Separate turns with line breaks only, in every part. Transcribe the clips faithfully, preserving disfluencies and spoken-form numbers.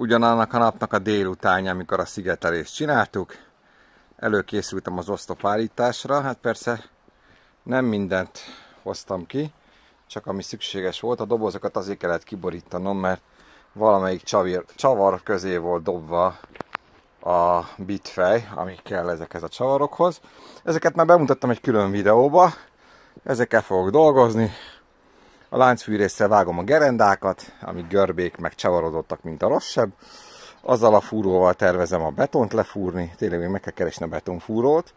ugyanannak a napnak a délutánja, amikor a szigetelést csináltuk. Előkészültem az oszlopállításra, hát persze nem mindent hoztam ki, csak ami szükséges volt. A dobozokat azért kellett kiborítanom, mert valamelyik csavar, csavar közé volt dobva a bitfej, ami kell ezekhez a csavarokhoz. Ezeket már bemutattam egy külön videóba, ezekkel fogok dolgozni. A láncfűrésszel vágom a gerendákat, amik görbék meg csavarodottak, mint a rosszabb. Azzal a fúróval tervezem a betont lefúrni, tényleg még meg kell keresni a betonfúrót.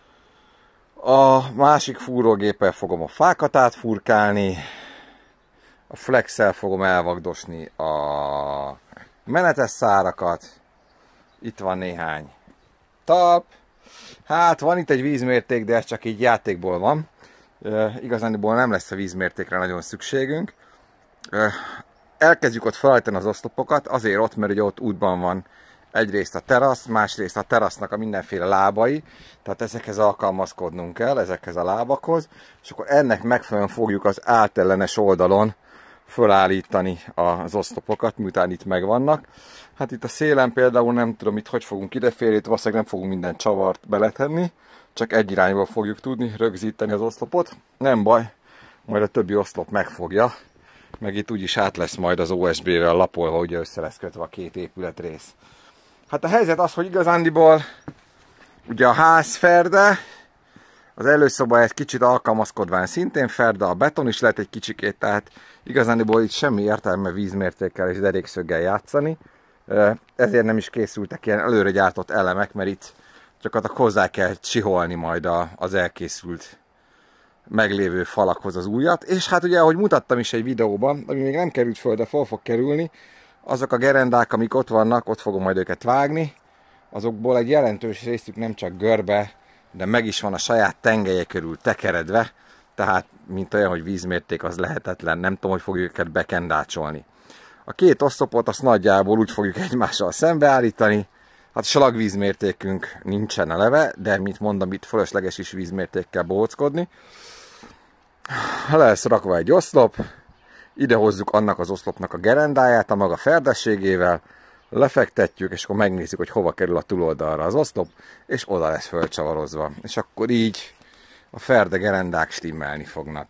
A másik fúrógéppel fogom a fákat átfurkálni, a flexel fogom elvagdosni a menetes szárakat. Itt van néhány talp. Hát van itt egy vízmérték, de ez csak így játékból van. E, igazániból nem lesz a vízmértékre nagyon szükségünk. E, elkezdjük ott felállítani az oszlopokat, azért ott, mert ugye ott útban van egyrészt a terasz, másrészt a terasznak a mindenféle lábai, tehát ezekhez alkalmazkodnunk kell, ezekhez a lábakhoz, és akkor ennek megfelelően fogjuk az átellenes oldalon fölállítani az oszlopokat, miután itt megvannak. Hát itt a szélen például nem tudom, itt hogy fogunk ideférni, itt valószínűleg nem fogunk minden csavart beletenni, csak egy irányból fogjuk tudni rögzíteni az oszlopot. Nem baj, majd a többi oszlop megfogja, meg itt úgyis át lesz majd az o es bé-vel lapolva, ugye össze lesz kötve a két épületrész. Hát a helyzet az, hogy igazándiból ugye a ház ferde, az előszoba egy kicsit alkalmazkodván szintén ferde, a beton is lehet egy kicsikét, tehát igazándiból itt semmi értelme vízmértékkel és derékszöggel játszani. Ezért nem is készültek ilyen előre gyártott elemek, mert itt csak hozzá kell csiholni majd az elkészült meglévő falakhoz az újat. És hát ugye, ahogy mutattam is egy videóban, ami még nem került föl, de fel fog kerülni, azok a gerendák, amik ott vannak, ott fogom majd őket vágni. Azokból egy jelentős részük nem csak görbe, de meg is van a saját tengelye körül tekeredve, tehát mint olyan, hogy vízmérték az lehetetlen, nem tudom, hogy fogjuk őket bekendácsolni. A két oszlopot azt nagyjából úgy fogjuk egymással szembeállítani. Hát slagvízmértékünk nincsen eleve, de mint mondom, itt fölösleges is vízmértékkel bóckodni. Le lesz rakva egy oszlop, ide hozzuk annak az oszlopnak a gerendáját a maga ferdességével, lefektetjük, és akkor megnézzük, hogy hova kerül a túloldalra az oszlop, és oda lesz fölcsavarozva. És akkor így a ferde gerendák stimmelni fognak.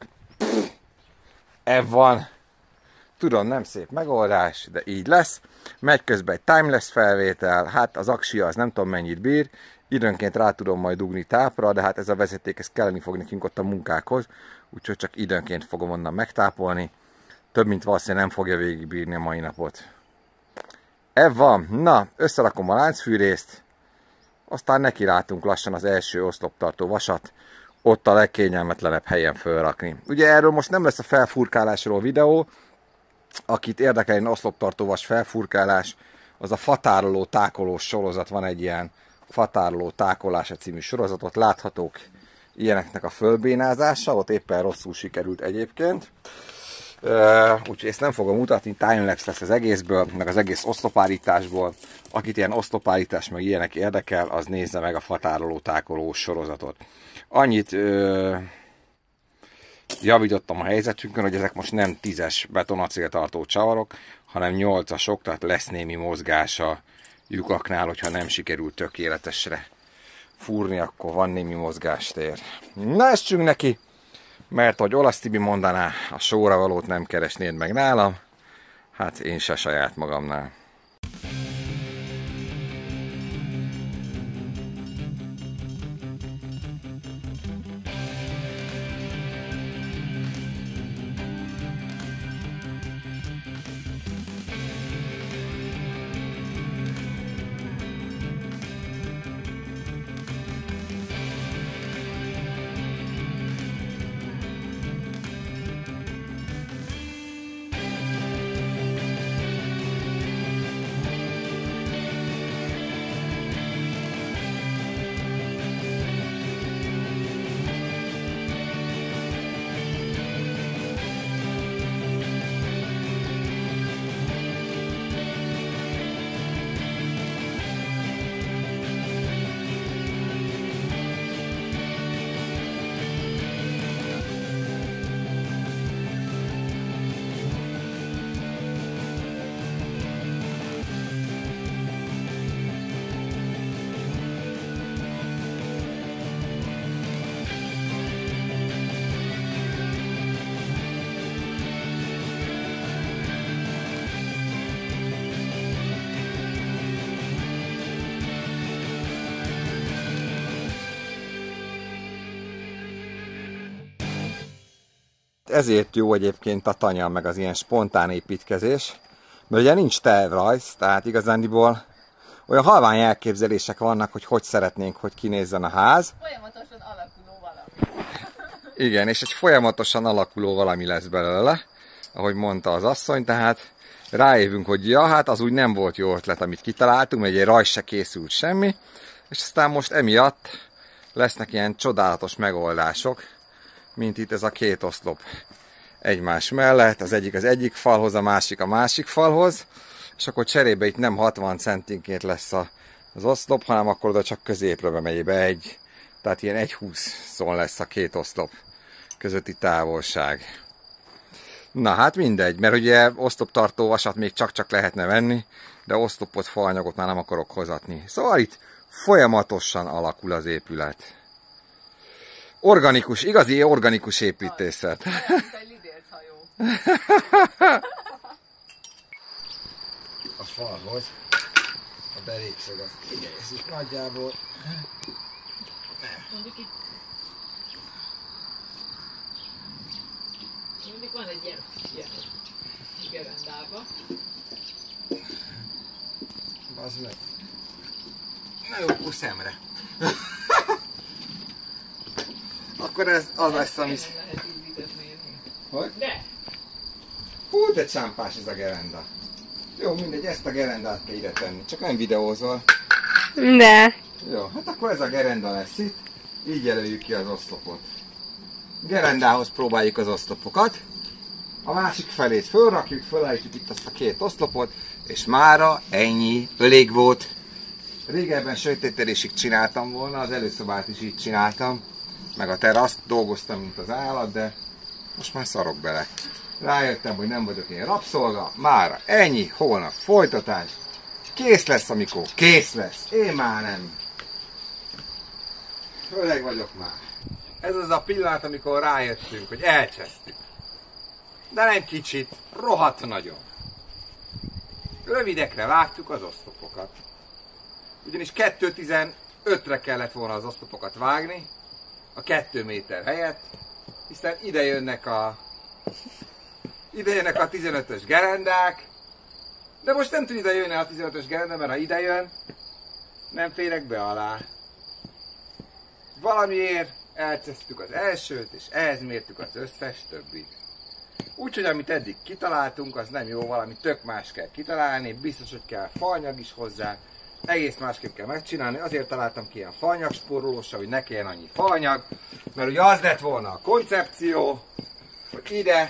Ev van. Tudom, nem szép megoldás, de így lesz. Megy közben egy timeless felvétel, hát az aksia az nem tudom mennyit bír, időnként rá tudom majd dugni tápra, de hát ez a vezeték, ez kelleni fog nekünk ott a munkákhoz, úgyhogy csak időnként fogom onnan megtápolni. Több mint valószínűleg nem fogja végigbírni a mai napot. Ez van. Na, összerakom a láncfűrészt, aztán neki látunk lassan az első oszloptartó vasat, ott a legkényelmetlenebb helyen fölrakni. Ugye erről most nem lesz a felfurkálásról videó, akit érdekel, oszloptartó vas felfurkálás, az a fatároló tákolós sorozat, van egy ilyen fatároló tákolása című sorozatot, láthatók ilyeneknek a fölbénázása, ott éppen rosszul sikerült egyébként. Uh, úgyhogy ezt nem fogom mutatni, timelapse lesz az egészből, meg az egész oszlopállításból. Akit ilyen oszlopállítás meg ilyenek érdekel, az nézze meg a fatároló tákolós sorozatot. Annyit uh, javítottam a helyzetünkön, hogy ezek most nem tízes betonacéltartó csavarok, hanem nyolcasok, tehát lesz némi mozgás a lyukaknál, hogyha nem sikerült tökéletesre fúrni, akkor van némi mozgástér. Na, essünk neki! Mert ahogy Olasz Tibi mondaná, a sóra valót nem keresnéd meg nálam, hát én se saját magamnál. Ezért jó egyébként a tanya, meg az ilyen spontán építkezés, mert ugye nincs tervrajz, tehát igazándiból olyan halvány elképzelések vannak, hogy hogy szeretnénk, hogy kinézzen a ház.
Folyamatosan alakuló valami.
Igen, és egy folyamatosan alakuló valami lesz belőle, ahogy mondta az asszony, tehát rájövünk, hogy ja, hát az úgy nem volt jó ötlet, amit kitaláltunk, mert egy rajz se készült semmi, és aztán most emiatt lesznek ilyen csodálatos megoldások, mint itt ez a két oszlop egymás mellett, az egyik az egyik falhoz, a másik a másik falhoz, és akkor cserébe itt nem hatvan centinként lesz az oszlop, hanem akkor oda csak középre bemegy be egy, tehát ilyen egy húszon lesz a két oszlop közötti távolság. Na hát mindegy, mert ugye oszloptartó vasat még csak-csak lehetne venni, de oszlopot, faanyagot már nem akarok hozatni. Szóval itt folyamatosan alakul az épület. Organikus, igazi organikus építészet.
Egy lidérchajó.
A falhoz a derékszög az igyekszik nagyjából.
Mondjuk itt... Mondjuk van egy ilyen, ilyen gerendába.
Bazd meg. Na jó, akkor szemre. Akkor ez az lesz, ami...
Nem lehet így vizet nézni.
Hogy?
De!
Hú, de csámpás ez a gerenda. Jó, mindegy, ezt a gerendát kell ide tenni. Csak nem videózol.
De.
Jó, hát akkor ez a gerenda lesz itt. Így jelöljük ki az oszlopot. Gerendához próbáljuk az oszlopokat. A másik felét fölrakjuk, fölállítjuk itt azt a két oszlopot, és mára ennyi, elég volt. Régebben sötétedésig csináltam volna, az előszobát is így csináltam, meg a teraszt, dolgoztam, mint az állat, de most már szarok bele. Rájöttem, hogy nem vagyok én rabszolga, mára ennyi, holnap folytatás. Kész lesz, amikor kész lesz, én már nem. Öreg vagyok már. Ez az a pillanat, amikor rájöttünk, hogy elcsesztük. De nem kicsit, rohadt nagyon. Rövidekre vágtuk az oszlopokat. Ugyanis kettő tizenötre kellett volna az oszlopokat vágni, a kettő méter helyett, hiszen ide jönnek a, ide jönnek a tizenötös gerendák, de most nem tud ide jönni a tizenötös gerenda, mert ha ide jön, nem férek be alá. Valamiért elcsesztük az elsőt, és ehhez mértük az összes többit. Úgyhogy amit eddig kitaláltunk, az nem jó, valami tök más kell kitalálni, biztos, hogy kell faanyag is hozzá, egész másképp kell megcsinálni, azért találtam ki ilyen faanyagspórolósra, hogy ne kelljen annyi faanyag, mert ugye az lett volna a koncepció, hogy ide,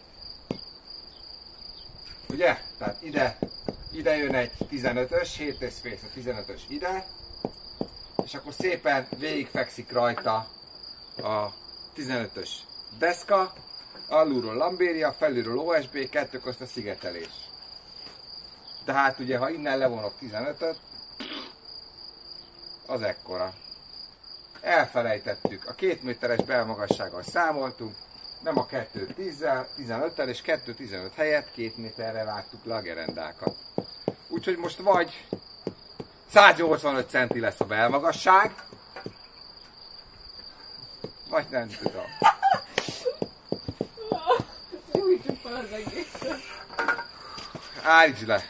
ugye, tehát ide, ide jön egy tizenötös, hét és fél a tizenötös ide, és akkor szépen végigfekszik rajta a tizenötös deszka, alulról lambéria, felülről o es bé, kettő közt a szigetelés. Tehát ugye, ha innen levonok tizenötöt, az ekkora. Elfelejtettük. A két méteres belmagassággal számoltunk, nem a kettő tízzel, tizenöttel, és kettő tizenöt helyett két méterre vágtuk le a gerendákat. Úgyhogy most vagy száznyolcvanöt centi lesz a belmagasság, vagy nem tudom.
Gyújtsuk fel az egészet.
Állítsd le!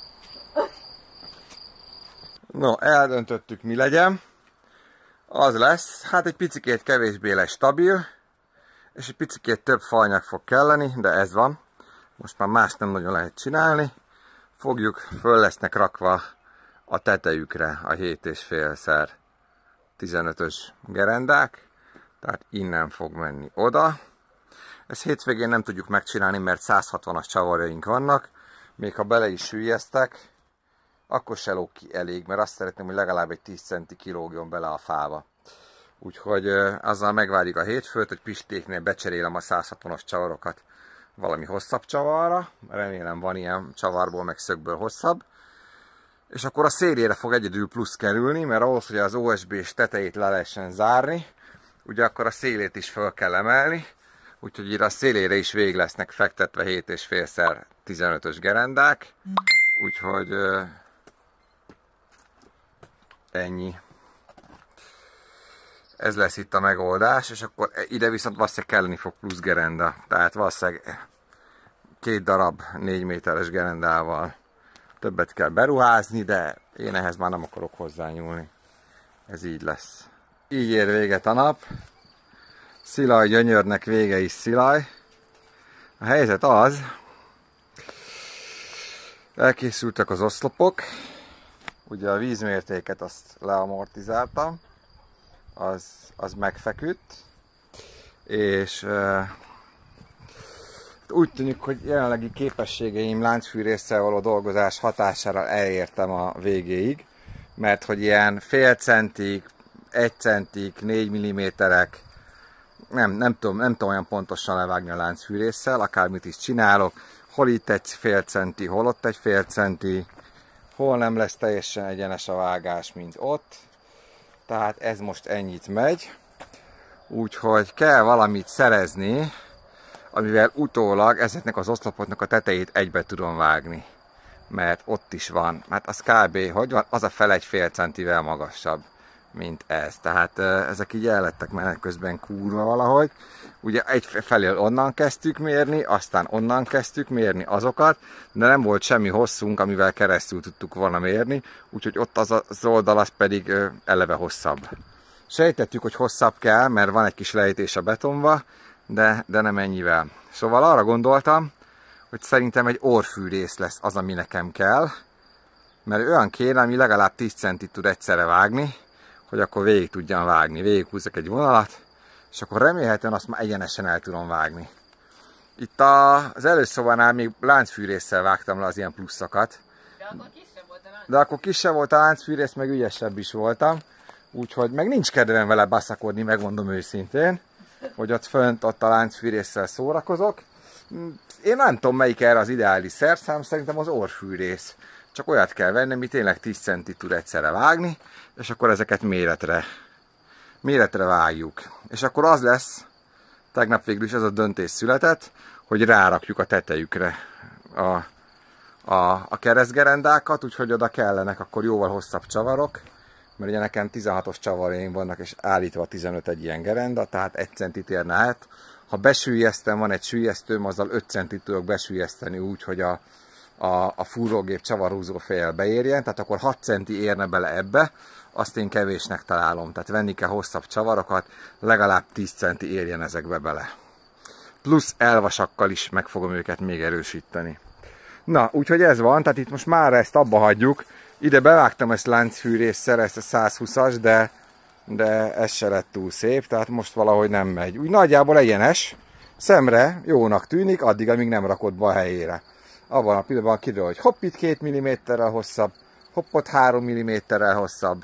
No, eldöntöttük, mi legyen. Az lesz, hát egy picikét kevésbé lesz stabil, és egy picikét több faanyag fog kelleni, de ez van. Most már más nem nagyon lehet csinálni. Fogjuk, föl lesznek rakva a tetejükre a hét és fél szer tizenötös gerendák, tehát innen fog menni oda. Ezt hétvégén nem tudjuk megcsinálni, mert száz hatvanas csavarjaink vannak, még ha bele is süllyeztek, akkor se lóg ki elég, mert azt szeretném, hogy legalább egy tíz centi kilógjon bele a fába. Úgyhogy azzal megvárjuk a hétfőt, hogy Pistéknél becserélem a száz hatvanas csavarokat valami hosszabb csavarra. Remélem van ilyen csavarból, meg szögből hosszabb. És akkor a szélére fog egyedül plusz kerülni, mert ahhoz, hogy az o es bé-s tetejét le lehessen zárni, ugye akkor a szélét is föl kell emelni. Úgyhogy ide a szélére is végig lesznek fektetve hét és fél szer tizenötös gerendák. Úgyhogy ennyi. ez lesz itt a megoldás, és akkor ide viszont valószínűleg kelleni fog plusz gerenda. Tehát valószínűleg két darab négy méteres gerendával többet kell beruházni, de én ehhez már nem akarok hozzányúlni. Ez így lesz. Így ér véget a nap. Szilaj gyönyörnek vége is szilaj. A helyzet az, elkészültek az oszlopok, ugye a vízmértéket azt leamortizáltam, az, az megfeküdt, és uh, úgy tűnik, hogy jelenlegi képességeim láncfűrésszel való dolgozás hatására elértem a végéig, mert hogy ilyen fél centig, egy centig, négy milliméterek, nem, nem, tudom, nem tudom olyan pontosan levágni a láncfűrésszel, akármit is csinálok, hol itt egy fél centi, hol ott egy fél centi, hol nem lesz teljesen egyenes a vágás, mint ott. Tehát ez most ennyit megy. Úgyhogy kell valamit szerezni, amivel utólag ezeknek az oszlopoknak a tetejét egybe tudom vágni. Mert ott is van. Hát az kb. Hogy van? Az a fel egy fél centivel magasabb, mint ez. Tehát ezek így el lettek menet közben kurva valahogy. Ugye egyfelől onnan kezdtük mérni, aztán onnan kezdtük mérni azokat, de nem volt semmi hosszunk, amivel keresztül tudtuk volna mérni, úgyhogy ott az, az oldal az pedig eleve hosszabb. Sejtettük, hogy hosszabb kell, mert van egy kis lejtés a betonba, de, de nem ennyivel. Szóval arra gondoltam, hogy szerintem egy orrfűrész lesz az, ami nekem kell, mert olyan kéne, ami legalább tíz centit tud egyszerre vágni, hogy akkor végig tudjam vágni. Végig húzzak egy vonalat, és akkor remélhetően azt már egyenesen el tudom vágni. Itt a, az előszobánál még láncfűrésszel vágtam le az ilyen pluszokat.
De akkor kisebb volt a láncfűrész.
De akkor kisebb volt a láncfűrész, meg ügyesebb is voltam. Úgyhogy meg nincs kedvem vele baszakodni, megmondom őszintén, hogy ott fönt ott a láncfűrésszel szórakozok. Én nem tudom, melyik erre az ideális szerszám, szerintem az orrfűrész. Csak olyat kell venni, ami tényleg tíz centit tud egyszerre vágni, és akkor ezeket méretre, méretre vágjuk. És akkor az lesz, tegnap végül is ez a döntés született, hogy rárakjuk a tetejükre a, a, a keresztgerendákat, úgyhogy oda kellenek akkor jóval hosszabb csavarok, mert ugye nekem tizenhatos csavarjaim vannak, és állítva tizenöt egy ilyen gerenda, tehát egy centit érne át. Ha besüllyesztem, van egy süllyesztőm, azzal öt centit tudok besüllyeszteni úgy, hogy a, a, a fúrógép csavarhúzó fejjel beérjen, tehát akkor hat centi érne bele ebbe, azt én kevésnek találom. Tehát venni kell hosszabb csavarokat, legalább tíz centi érjen ezekbe bele. Plusz elvasakkal is meg fogom őket még erősíteni. Na, úgyhogy ez van, tehát itt most már ezt abba hagyjuk. Ide bevágtam ezt láncfűrésszel, ezt a százhúszas, de, de ez se lett túl szép, tehát most valahogy nem megy. Úgy nagyjából egyenes, szemre jónak tűnik, addig, amíg nem rakod be a helyére. Abban a pillanatban kiderül, hogy hopp, itt két milliméterrel hosszabb, hopp, ott három milliméterrel hosszabb.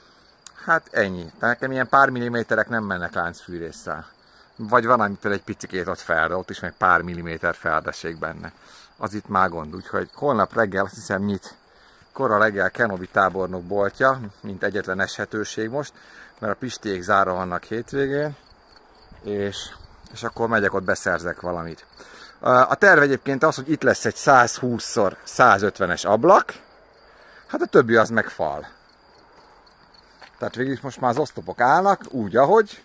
Hát ennyi. Tehát nekem ilyen pár milliméterek nem mennek láncfűrésszel. Vagy van, amitől egy picikét ott fel, de ott is meg pár milliméter feldesség benne. Az itt már gond, úgyhogy holnap reggel azt hiszem nyit kora reggel Kenobi tábornok boltja, mint egyetlen eshetőség most, mert a pistiék zárva vannak hétvégén, és, és akkor megyek ott beszerzek valamit. A terv egyébként az, hogy itt lesz egy százhúsz szor százötvenes ablak, hát a többi az meg fal. Tehát végül is most már az oszlopok állnak, úgy ahogy,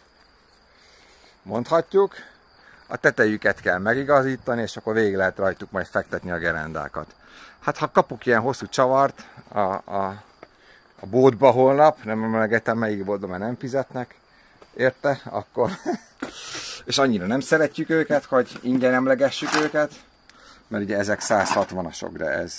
mondhatjuk, a tetejüket kell megigazítani, és akkor végig lehet rajtuk majd fektetni a gerendákat. Hát ha kapok ilyen hosszú csavart a, a, a bótba holnap, nem emlegetem melyik bótba, mert nem fizetnek, érte, akkor... és annyira nem szeretjük őket, hogy ingyen emlegessük őket, mert ugye ezek száz hatvanasok, de ez,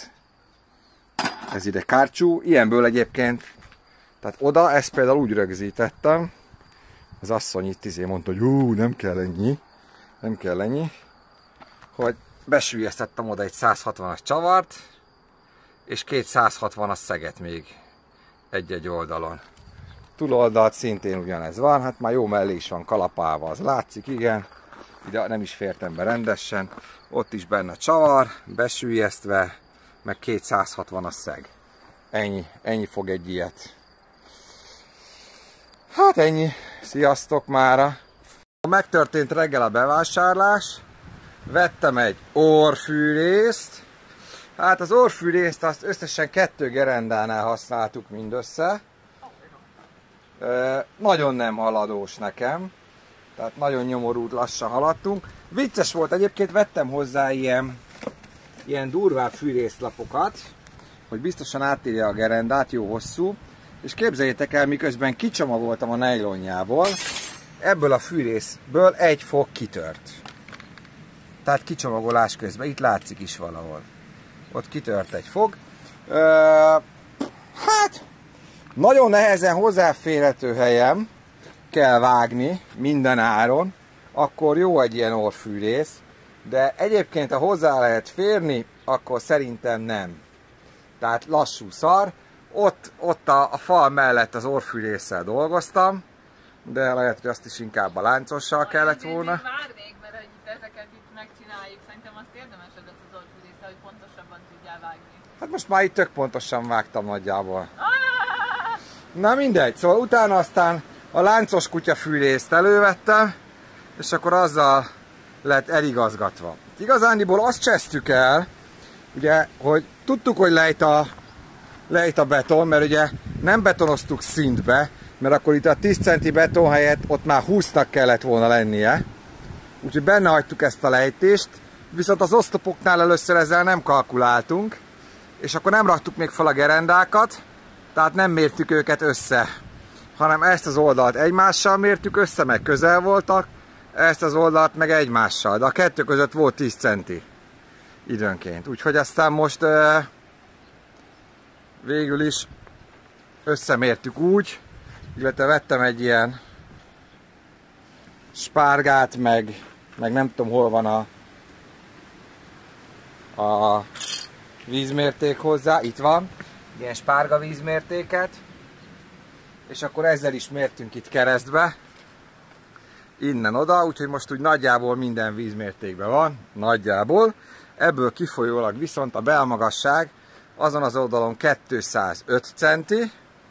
ez ide kártyú. Ilyenből egyébként, tehát oda ezt például úgy rögzítettem, az asszony itt izé mondta, hogy hú, nem kell ennyi, nem kell ennyi, hogy besüllyesztettem oda egy száz hatvanas csavart, és két száz hatvanas szeget még egy-egy oldalon. Túloldalt szintén ugyanez van, hát már jó mellé is van kalapálva, az látszik, igen. Ide nem is fértem be rendesen. Ott is benne a csavar, besüllyesztve, meg két száz hatvanas szeg. Ennyi, ennyi fog egy ilyet. Hát ennyi. Sziasztok mára! Megtörtént reggel a bevásárlás. Vettem egy orrfűrészt. Hát az orrfűrészt azt összesen kettő gerendánál használtuk mindössze. Nagyon nem haladós nekem. Tehát nagyon nyomorult, lassan haladtunk. Vicces volt, egyébként vettem hozzá ilyen, ilyen durvább fűrészlapokat, hogy biztosan átírja a gerendát, jó hosszú. És képzeljétek el, miközben kicsomagoltam a nejlonjából, ebből a fűrészből egy fog kitört. Tehát kicsomagolás közben, itt látszik is valahol. Ott kitört egy fog. Ö, hát, nagyon nehezen hozzáférhető helyem kell vágni minden áron, akkor jó egy ilyen orrfűrész, de egyébként, ha hozzá lehet férni, akkor szerintem nem. Tehát lassú szar. Ott, ott a, a fal mellett az orrfűrésszel dolgoztam, de lehet, hogy azt is inkább a láncossal ah, kellett volna.
Én várnék, mert hogy itt ezeket itt megcsináljuk, szerintem azt érdemes az az orrfűrésszel, hogy pontosabban tudjál vágni.
Hát most már itt tök pontosan vágtam nagyjából. Na mindegy, szóval utána aztán a láncos kutyafűrészt elővettem, és akkor azzal lett eligazgatva. Igazániból azt csesztük el, ugye, hogy tudtuk, hogy lejt a, lejt a beton, mert ugye nem betonoztuk szintbe, mert akkor itt a tíz centi beton helyett ott már húsznak kellett volna lennie. Úgyhogy benne hagytuk ezt a lejtést, viszont az oszlopoknál először ezzel nem kalkuláltunk, és akkor nem raktuk még fel a gerendákat, tehát nem mértük őket össze, hanem ezt az oldalt egymással mértük össze, meg közel voltak, ezt az oldalt meg egymással, de a kettő között volt tíz centi időnként. Úgyhogy aztán most euh, végül is összemértük úgy, illetve vettem egy ilyen spárgát, meg, meg nem tudom hol van a, a vízmérték hozzá, itt van, ilyen spárga vízmértéket, és akkor ezzel is mértünk itt keresztbe, innen oda, úgyhogy most úgy nagyjából minden vízmértékben van, nagyjából. Ebből kifolyólag viszont a belmagasság azon az oldalon kétszázöt centi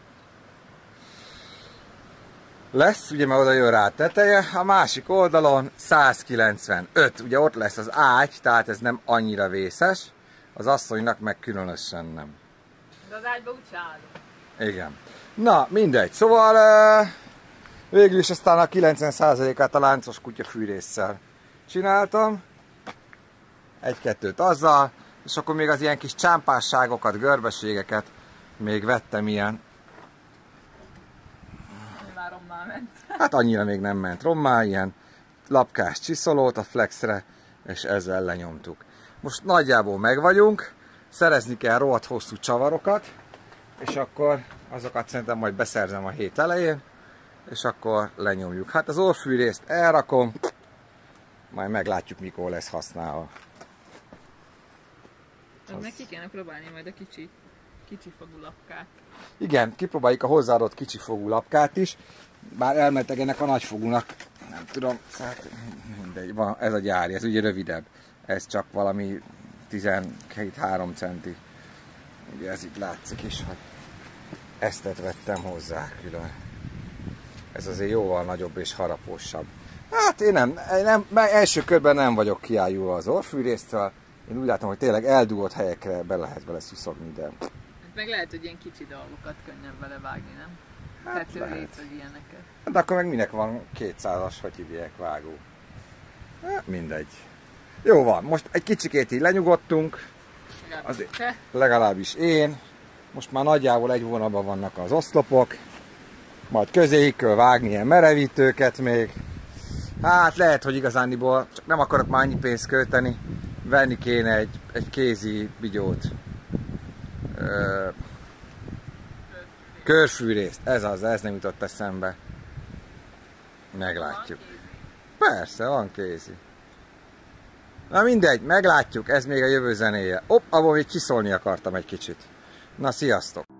lesz, ugye mert oda jön rá a teteje, a másik oldalon százkilencvenöt, ugye ott lesz az ágy, tehát ez nem annyira vészes, az asszonynak meg különösen nem.
De az ágyba úgyse állunk.
Igen. Na, mindegy. Szóval uh, végül is aztán a kilencven százalékát a láncos kutyafűrésszel csináltam. Egy-kettőt azzal, és akkor még az ilyen kis csámpásságokat, görbeségeket még vettem ilyen.
Már rommá ment.
Hát annyira még nem ment rommá, ilyen lapkás csiszolót a flexre, és ezzel lenyomtuk. Most nagyjából meg vagyunk, szerezni kell rohadt hosszú csavarokat, és akkor azokat szerintem majd beszerzem a hét elején, és akkor lenyomjuk. Hát az orrfűrészt elrakom, majd meglátjuk, mikor lesz használva.
Az... meg ki kéne próbálni majd a kicsi, kicsi fogú lapkát.
Igen, kipróbáljuk a hozzáadott kicsi fogú lapkát is, bár elmentek ennek a nagyfogúnak, nem tudom, hát mindegy, van, ez a gyári, ez ugye rövidebb. Ez csak valami tizenhárom centi. Ugye ez itt látszik is, hogy eztet vettem hozzá külön. Ez azért jóval nagyobb és harapósabb. Hát én nem, nem első körben nem vagyok kiállulva az orrfűrésztől. Én úgy látom, hogy tényleg eldugott helyekre be lehet vele szuszogni, de...
Hát meg lehet, hogy ilyen kicsi dolgokat könnyen vele vágni, nem?
Hát
lehet. Vagy ilyeneket.
De akkor meg minek van kétszázas, hogy hívják, vágó? Hát mindegy. Jó van, most egy kicsikét így lenyugodtunk. Azért, legalábbis én. Most már nagyjából egy vonalban vannak az oszlopok. Majd közéig kell vágni ilyen merevítőket még. Hát lehet, hogy igazániból csak nem akarok már annyi pénzt költeni. Venni kéne egy, egy kézi bigyót. Ö, körfűrészt. Ez az, ez nem jutott eszembe. Meglátjuk. Persze, van kézi. Na mindegy, meglátjuk, ez még a jövő zenéje. Hopp, abból még csiszolni akartam egy kicsit. Na, sziasztok!